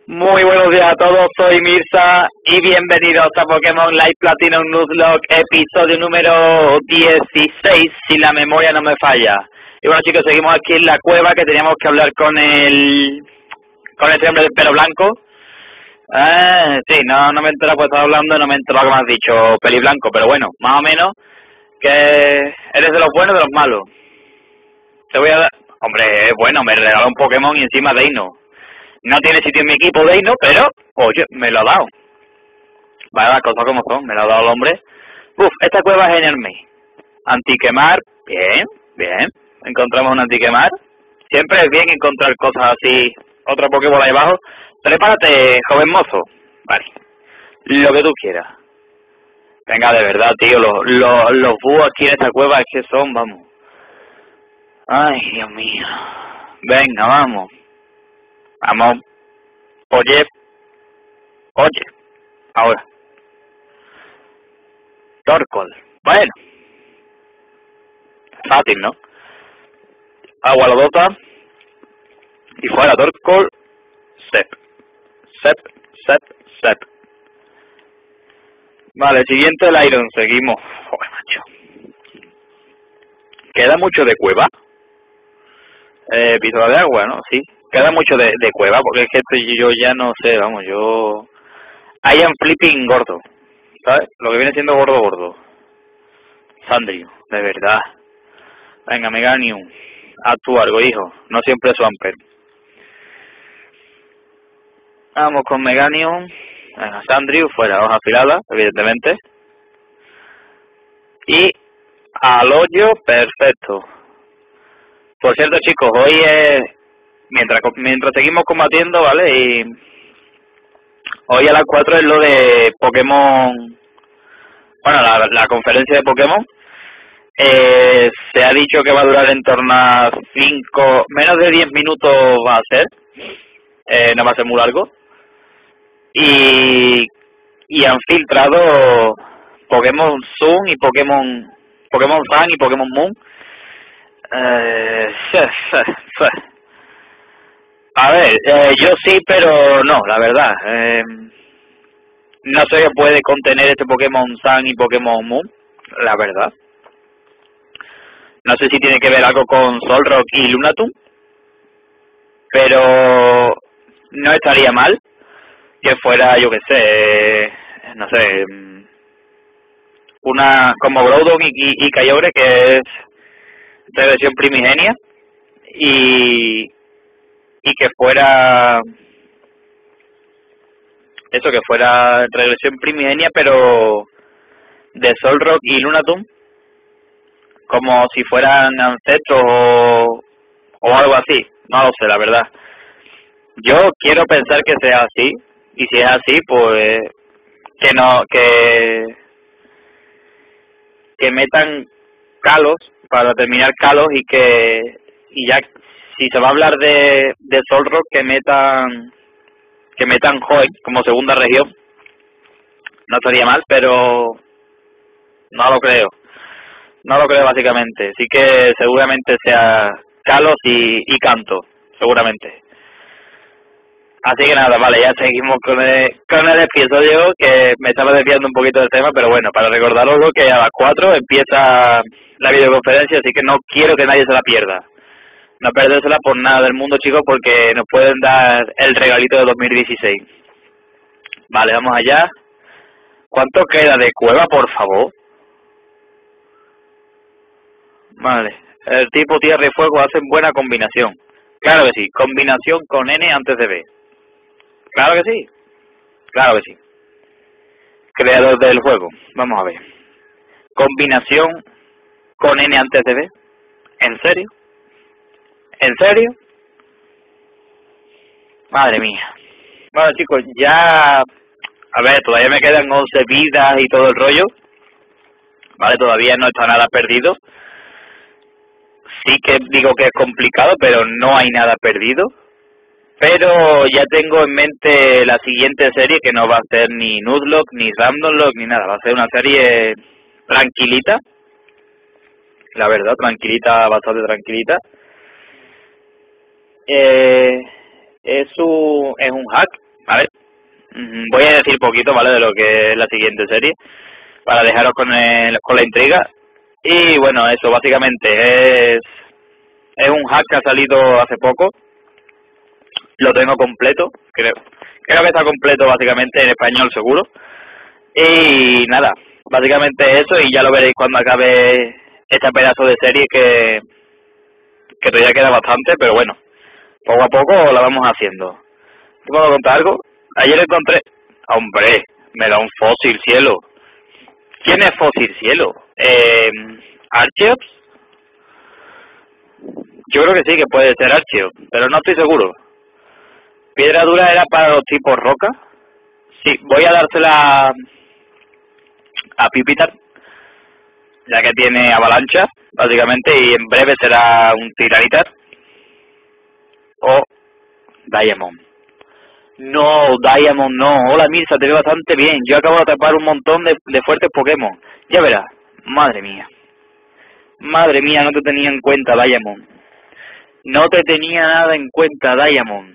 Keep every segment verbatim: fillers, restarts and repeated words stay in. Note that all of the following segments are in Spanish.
Muy buenos días a todos, soy Mirza y bienvenidos a Pokémon Live Platinum Nuzlocke, episodio número dieciséis, si la memoria no me falla. Y bueno chicos, seguimos aquí en la cueva que teníamos que hablar con el... con este hombre del pelo blanco. Eh, sí, no, no me entero pues estaba hablando, no me entero lo que me has dicho, peli blanco, pero bueno, más o menos, que eres de los buenos o de los malos. Te voy a dar... Hombre, es bueno, me regaló un Pokémon y encima Deino. No tiene sitio en mi equipo Deino, pero, oye, me lo ha dado. Vale, las cosas como son, me lo ha dado el hombre. Uf, esta cueva es enorme. Antiquemar, bien, bien. Encontramos un antiquemar. Siempre es bien encontrar cosas así. Otra Pokébola ahí abajo. Prepárate, joven mozo. Vale, lo que tú quieras. Venga, de verdad, tío, los, los, los búhos aquí en esta cueva es que son, vamos. Ay, Dios mío. Venga, vamos. Vamos. Oye. Oye. Ahora. Torkoal. Bueno. Fácil, ¿no? Agua la bota. Y fuera Torkoal. Sep. Sep. Sep. Sep. Vale, siguiente el Iron. Seguimos. Joder, macho. ¿Queda mucho de cueva? Eh, pistola de agua, ¿no? Sí. Queda mucho de, de cueva, porque es que esto yo ya no sé, vamos, yo... I am flipping gordo, ¿sabes? Lo que viene siendo gordo gordo. Sandrio, de verdad. Venga, Meganium, haz tú algo, hijo. No siempre es Swampert. Vamos con Meganium. Venga, Sandrio, fuera, hoja afilada, evidentemente. Y al hoyo, perfecto. Por cierto, chicos, hoy es... Mientras, mientras seguimos combatiendo, ¿vale? Y hoy a las cuatro es lo de Pokémon, bueno, la, la conferencia de Pokémon. Eh, se ha dicho que va a durar en torno a cinco, menos de diez minutos va a ser, eh, no va a ser muy largo. Y, y han filtrado Pokémon Sun y Pokémon, Pokémon Sun y Pokémon Moon. Eh, A ver, eh, yo sí, pero no, la verdad. Eh, no sé qué puede contener este Pokémon Sun y Pokémon Moon, la verdad. No sé si tiene que ver algo con Solrock y Lunatum, pero no estaría mal que fuera, yo qué sé, eh, no sé, una como Groudon y, y, y Kyogre, que es de versión primigenia, y, y que fuera... Eso, que fuera regresión primigenia, pero de Solrock y Lunatum, como si fueran ancestros o, o algo así. No lo sé, la verdad. Yo quiero pensar que sea así, y si es así, pues que no, que que metan Kalos para terminar Kalos y que y ya si se va a hablar de de Solrock, que metan que metan Hoenn como segunda región. No estaría mal, pero no lo creo. No lo creo básicamente. Sí que seguramente sea Kalos y, y Kanto, seguramente. Así que nada, vale, ya seguimos con el, con el episodio, que me estaba desviando un poquito del tema, pero bueno, para recordaros que a las cuatro empieza la videoconferencia, así que no quiero que nadie se la pierda. No perdérsela por nada del mundo, chicos, porque nos pueden dar el regalito de dos mil dieciséis. Vale, vamos allá. ¿Cuánto queda de cueva, por favor? Vale. El tipo tierra y fuego hacen buena combinación. Claro que sí. Combinación con N antes de B. Claro que sí. Claro que sí. Creador del juego. Vamos a ver. Combinación con N antes de B. ¿En serio? ¿En serio? Madre mía. Bueno, chicos, ya... A ver, todavía me quedan once vidas y todo el rollo. Vale, todavía no está nada perdido. Sí que digo que es complicado, pero no hay nada perdido. Pero ya tengo en mente la siguiente serie, que no va a ser ni Nuzlocke, ni Randomlocke, ni nada. Va a ser una serie tranquilita. La verdad, tranquilita, bastante tranquilita. Eh, es, un, es un hack A ver, mm, voy a decir poquito, ¿vale? De lo que es la siguiente serie, para dejaros con, el, con la intriga. Y bueno, eso básicamente es, es un hack que ha salido hace poco. Lo tengo completo, creo. Creo que está completo básicamente en español seguro. Y nada, básicamente eso, y ya lo veréis cuando acabe este pedazo de serie que, que todavía queda bastante, pero bueno, poco a poco la vamos haciendo. ¿Te puedo contar algo? Ayer encontré... Hombre, me da un fósil, cielo. ¿Quién es fósil, cielo? Eh, ¿Archeops? Yo creo que sí, que puede ser Archeops, pero no estoy seguro. ¿Piedra dura era para los tipos roca? Sí, voy a dársela a Pipitar, ya que tiene avalancha, básicamente, y en breve será un Tiranitar o Diamond. No, Diamond no. Hola Mirza, te veo bastante bien. Yo acabo de atrapar un montón de, de fuertes Pokémon. Ya verás. Madre mía. Madre mía, no te tenía en cuenta, Diamond. No te tenía nada en cuenta, Diamond.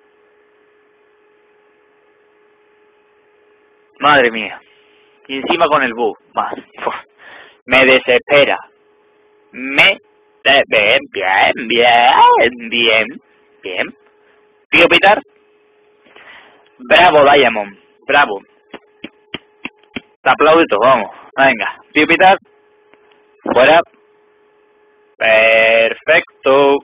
Madre mía. Y encima con el bug. Madre. Me desespera. Me... de- Bien, bien, bien, bien, bien. Tío Pitar. Bravo, Diamond. Bravo. Te aplaudito, vamos. Venga. Tío Pitar. Fuera. Perfecto.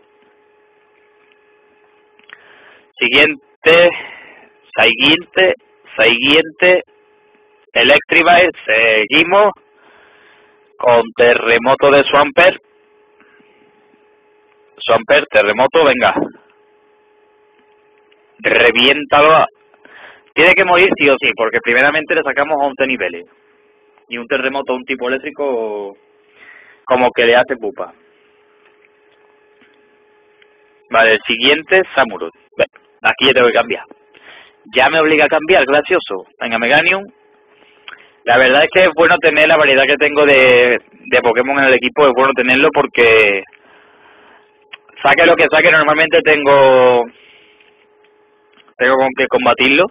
Siguiente. Siguiente. Siguiente. Electrivire. Seguimos. Con terremoto de Swampert. Swampert, terremoto, venga. Reviéntalo. Tiene que morir sí o sí, porque primeramente le sacamos once niveles. Y un terremoto a un tipo eléctrico como que le hace pupa. Vale, el siguiente, Samurott. Ve, aquí ya tengo que cambiar. Ya me obliga a cambiar, gracioso. Venga, Meganium. La verdad es que es bueno tener la variedad que tengo de, de Pokémon en el equipo, es bueno tenerlo porque saque lo que saque, normalmente tengo tengo con que combatirlo.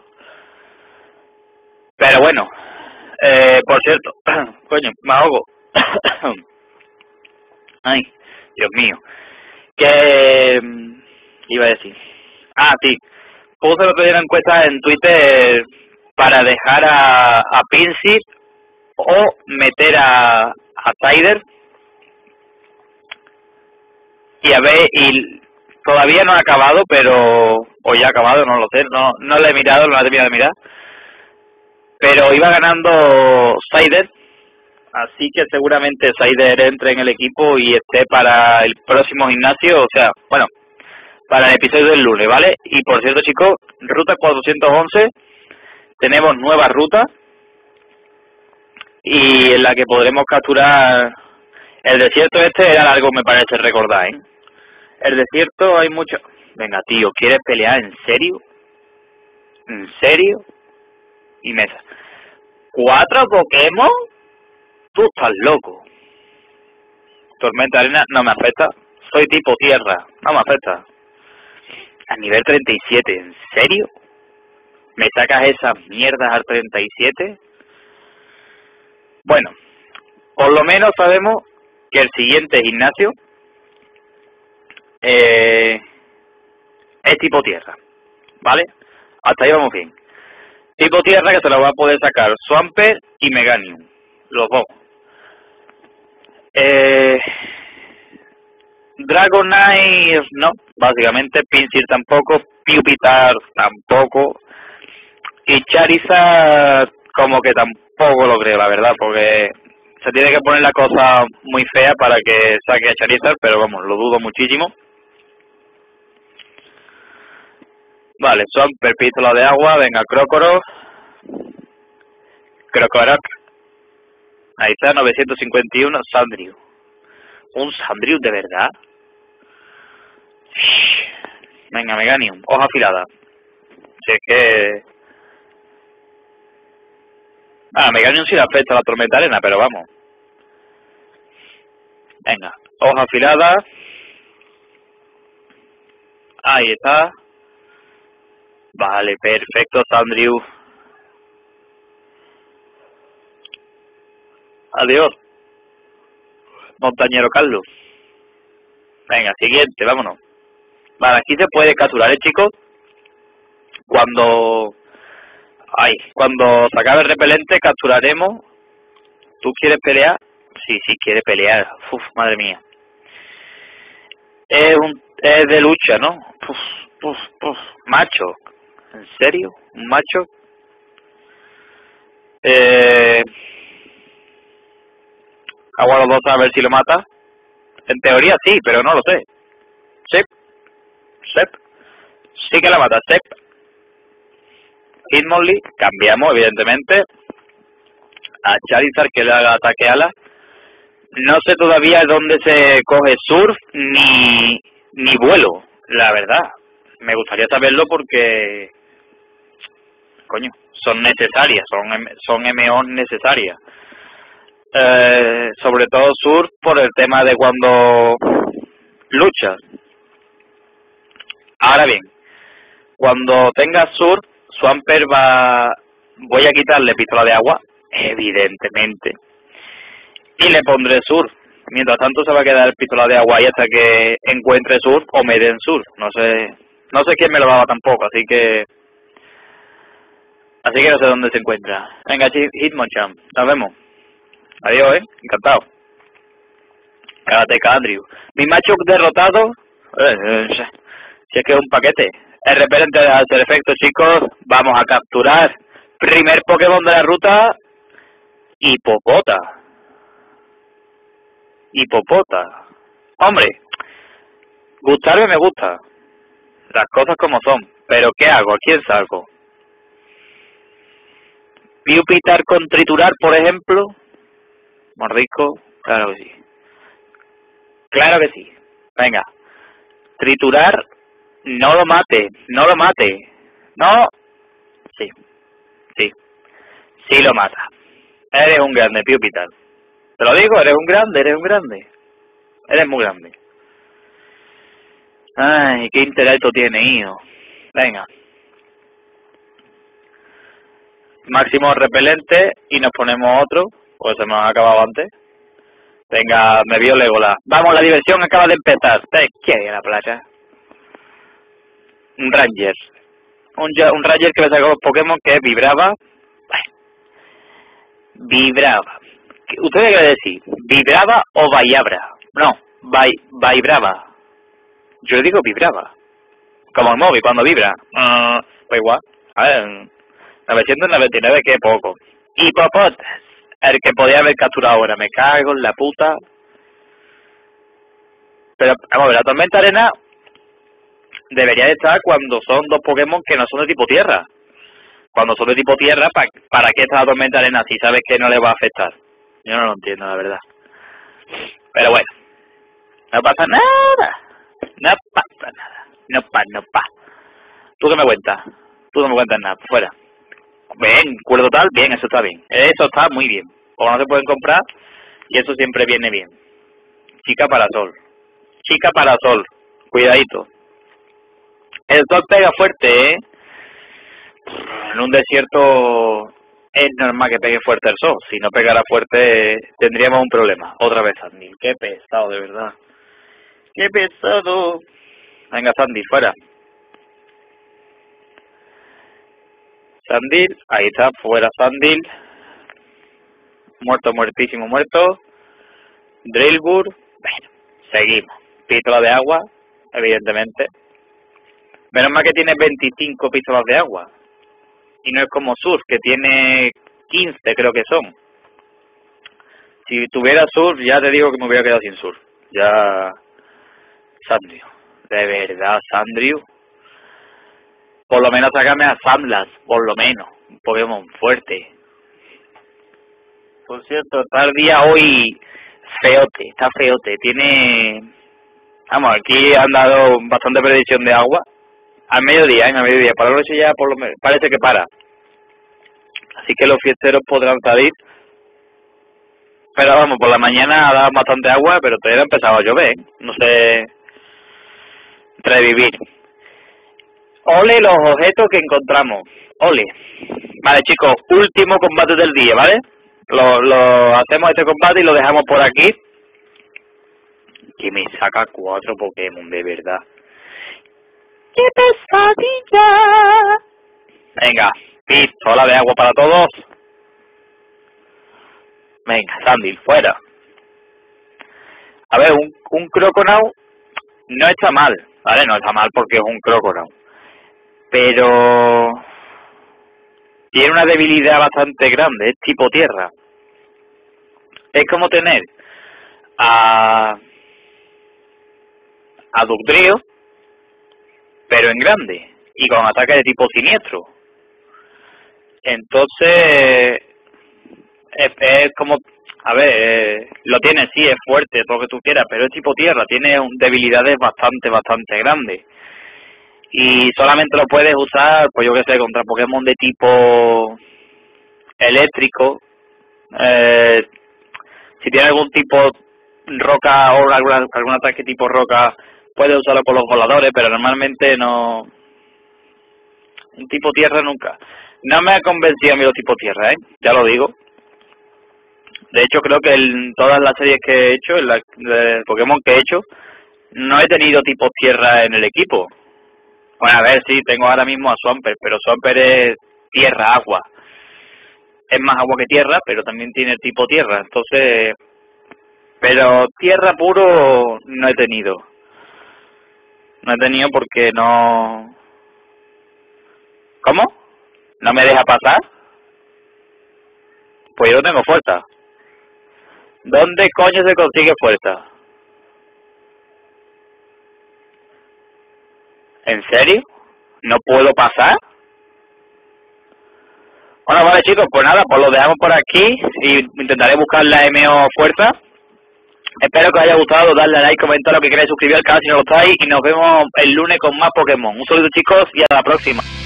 Pero bueno, eh, por cierto, coño, me ahogo. Ay, Dios mío. Que mm, iba a decir. Ah, sí. Puse el otro día una encuesta en Twitter para dejar a, a Pinsir o meter a, a Cider. Y a ver, y todavía no ha acabado, pero... O ya ha acabado, no lo sé. No, no lo he mirado, no lo he terminado de mirar. Pero iba ganando Cider. Así que seguramente Cider entre en el equipo y esté para el próximo gimnasio. O sea, bueno, para el episodio del lunes, ¿vale? Y por cierto, chicos, ruta cuatrocientos once, tenemos nueva ruta y en la que podremos capturar el desierto este. Era largo, me parece recordar, ¿eh? El desierto hay mucho... Venga, tío, ¿quieres pelear en serio? ¿En serio? Y mesa. ¿Cuatro Pokémon? Tú estás loco. Tormenta de arena no me afecta. Soy tipo tierra, no me afecta. A nivel treinta y siete, ¿en serio? ¿Me sacas esas mierdas al treinta y siete? Bueno, por lo menos sabemos que el siguiente gimnasio eh, es tipo tierra, ¿vale? Hasta ahí vamos bien. Tipo tierra que se lo va a poder sacar Swampert y Meganium, los dos. Eh, Dragonite no, básicamente Pinsir tampoco, Pupitar tampoco, y Charizard como que tampoco lo creo, la verdad, porque se tiene que poner la cosa muy fea para que saque a Charizard, pero vamos, lo dudo muchísimo. Vale, Swampert, pistola de agua, venga, Crocoro, Crocoroc, ahí está, novecientos cincuenta y uno, Sandrew. ¿Un Sandrew de verdad? Venga, Meganium, hoja afilada. Si es que... Ah, Meganium sí le afecta a la tormenta arena, pero vamos. Venga, hoja afilada. Ahí está. Vale, perfecto, Sandriu. Adiós, montañero Carlos. Venga, siguiente, vámonos. Vale, aquí se puede capturar, ¿eh, chicos? Cuando... Ay, cuando se acabe el repelente, capturaremos. ¿Tú quieres pelear? Sí, sí, quiere pelear. Uf, madre mía. Es un... es de lucha, ¿no? Uf, uf, uf. Macho. ¿En serio? ¿Un macho? Eh... Hago a los dos a ver si lo mata. En teoría sí, pero no lo sé. Sep. Sep. Sí que la mata, Sep. Hitmonlee, cambiamos evidentemente a Charizard que le haga ataque ala. No sé todavía dónde se coge surf ni, ni vuelo, la verdad. Me gustaría saberlo porque, coño, son necesarias, son, son M Os necesarias. Eh, sobre todo surf por el tema de cuando luchas. Ahora bien, cuando tenga surf, Swampert va... Voy a quitarle pistola de agua, evidentemente, y le pondré surf. Mientras tanto se va a quedar pistola de agua ahí hasta que encuentre surf o me den surf. No sé no sé quién me lo daba tampoco, así que... Así que no sé dónde se encuentra. Venga, Hitmonchan, nos vemos. Adiós, eh, encantado. Cállate, Andrew. Mi macho derrotado... Eh, eh, si es que es un paquete. El repelente de hacer efecto, chicos. Vamos a capturar. Primer Pokémon de la ruta. Hipopota. Hipopota. Hombre, gustarme me gusta. Las cosas como son. Pero ¿qué hago? ¿A quién salgo? Pupitar con triturar, por ejemplo. Mordisco. Claro que sí. Claro que sí. Venga. Triturar. No lo mate. No lo mate. No. Sí. Sí. Sí lo mata. Eres un grande, Pupitar. Te lo digo, eres un grande, eres un grande. Eres muy grande. Ay, qué intelecto tiene, hijo. Venga. Máximo repelente y nos ponemos otro. Pues se nos ha acabado antes. Venga, me vio Legolas. Vamos, la diversión acaba de empezar. ¿Te quiere la playa? Un Ranger. Un, un Ranger que le sacó los Pokémon que vibraba. Vibraba. ¿Usted qué quiere decir? ¿Vibraba o vayabra? No, vibraba. Yo le digo vibraba. Como el móvil cuando vibra. Uh, pues igual. A ver, novecientos noventa y nueve, que poco. Hipopotas. El que podía haber capturado ahora. Me cago en la puta. Pero, vamos a ver, la tormenta arena debería de estar cuando son dos Pokémon que no son de tipo tierra. Cuando son de tipo tierra, ¿para, ¿para qué está la tormenta arena si sabes que no le va a afectar? Yo no lo entiendo, la verdad. Pero bueno, no pasa nada. No pasa nada. No pa, no pa. ¿Tú qué me cuentas? Tú no me cuentas nada, fuera. Bien, cuerdo total, bien, eso está bien. Eso está muy bien. O no se pueden comprar y eso siempre viene bien. Chica para sol. Chica para sol. Cuidadito. El sol pega fuerte, ¿eh? En un desierto es normal que pegue fuerte el sol. Si no pegara fuerte tendríamos un problema. Otra vez, Sandy. Qué pesado, de verdad. Qué pesado. Venga, Sandy, fuera. Sandil, ahí está, fuera Sandil. Muerto, muertísimo, muerto. Drillbur. Bueno, seguimos. Pistola de agua, evidentemente. Menos mal que tiene veinticinco pistolas de agua. Y no es como Surf, que tiene quince, creo que son. Si tuviera Surf, ya te digo que me hubiera quedado sin Surf. Ya... Sandrio. De verdad, Sandrio. Por lo menos sácame a Samlas, por lo menos. Un Pokémon fuerte. Por cierto, está el día hoy feote, está feote. Tiene... Vamos, aquí han dado bastante predicción de agua. Al mediodía, en el mediodía. Para la noche ya por lo menos parece que para. Así que los fiesteros podrán salir. Pero vamos, por la mañana ha dado bastante agua, pero todavía ha empezado a llover, ¿eh? No sé... Revivir. Ole los objetos que encontramos. Ole. Vale, chicos, último combate del día, ¿vale? Lo, lo hacemos este combate y lo dejamos por aquí. Que me saca cuatro Pokémon, de verdad. ¡Qué pesadilla! Venga, pistola de agua para todos. Venga, Sandil, fuera. A ver, un, un Croconaut no está mal, ¿vale? No está mal porque es un Croconaut. Pero tiene una debilidad bastante grande, es tipo tierra. Es como tener a, a Dugtrio, pero en grande, y con ataque de tipo siniestro. Entonces, es, es como, a ver, eh, lo tiene, sí, es fuerte, todo lo que tú quieras, pero es tipo tierra, tiene un, debilidades bastante, bastante grandes. Y solamente lo puedes usar, pues yo que sé, contra Pokémon de tipo eléctrico. Eh, si tiene algún tipo roca o alguna, algún ataque tipo roca, puedes usarlo con los voladores, pero normalmente no. Un tipo tierra nunca. No me ha convencido a mí los tipos tierra, ¿eh? Ya lo digo. De hecho, creo que en todas las series que he hecho, en la de Pokémon que he hecho, no he tenido tipos tierra en el equipo. Bueno, a ver, sí, tengo ahora mismo a Swampert, pero Swampert es tierra, agua. Es más agua que tierra, pero también tiene tipo tierra, entonces... Pero tierra puro no he tenido. No he tenido porque no... ¿Cómo? ¿No me deja pasar? Pues yo no tengo fuerza. ¿Dónde coño se consigue fuerza? ¿En serio? ¿No puedo pasar? Bueno, vale chicos, pues nada, pues lo dejamos por aquí y intentaré buscar la M O fuerza. Espero que os haya gustado, darle a like, comentar lo que queráis, suscribir al canal si no lo estáis y nos vemos el lunes con más Pokémon. Un saludo chicos y hasta la próxima.